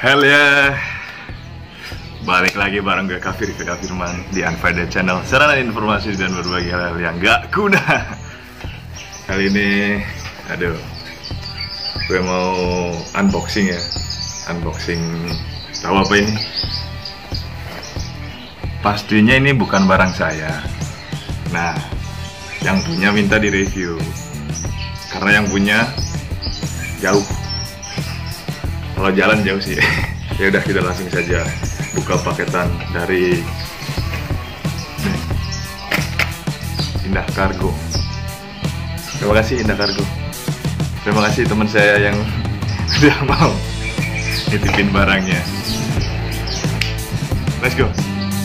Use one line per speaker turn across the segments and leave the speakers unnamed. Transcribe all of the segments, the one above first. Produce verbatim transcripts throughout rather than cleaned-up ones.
Hell ya, balik lagi bareng gue Kafir Vika Firman di Unfriended Channel, sarana informasi dan berbagi hal-hal yang gak guna. Kali ini, aduh, gue mau unboxing ya, unboxing. Tahu apa ini? Pastinya ini bukan barang saya. Nah, yang punya minta direview, karena yang punya jauh. Kalau jalan jauh sih. Ya udah, kita langsung saja buka paketan dari Indah Kargo. Terima kasih Indah Kargo. Terima kasih teman saya yang udah mau nitipin barangnya. Let's go.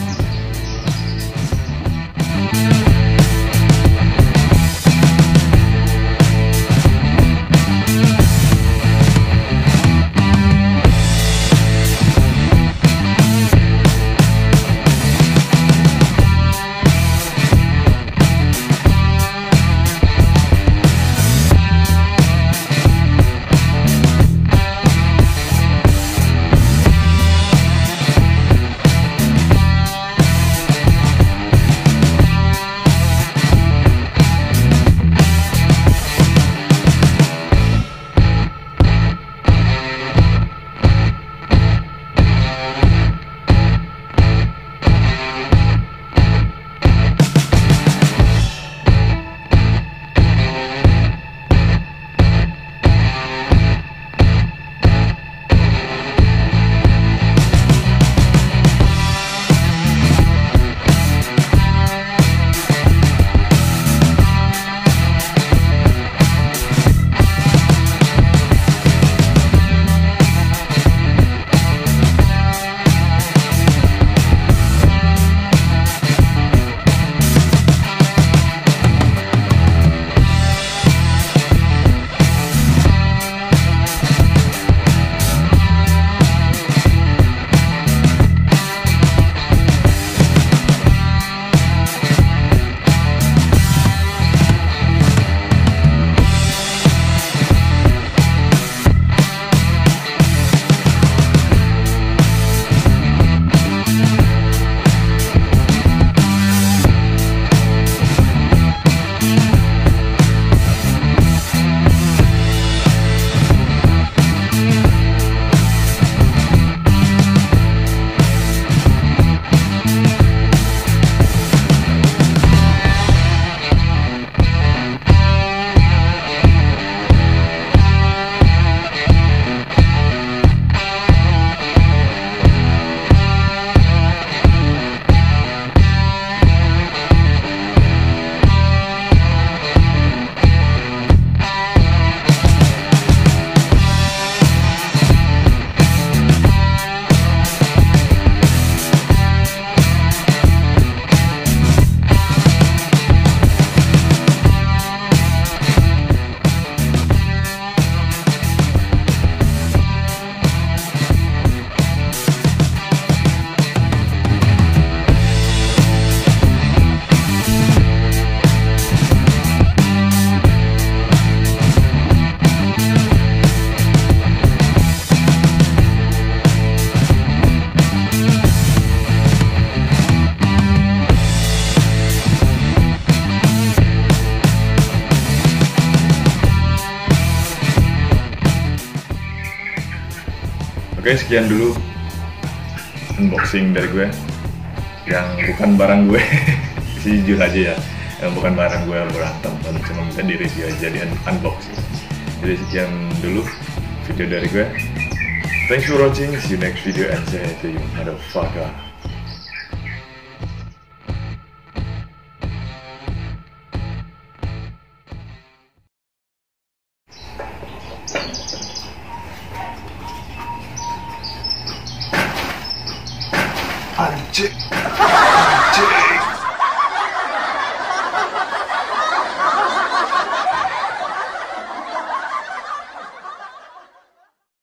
Oke, sekian dulu unboxing dari gue yang bukan barang gue. Jujur aja ya, yang bukan barang gue berantem, cuma minta di review aja, di unboxing. Jadi sekian dulu video dari gue. Thanks for watching, see you next video and say to you motherfucker. Anjing, anjing.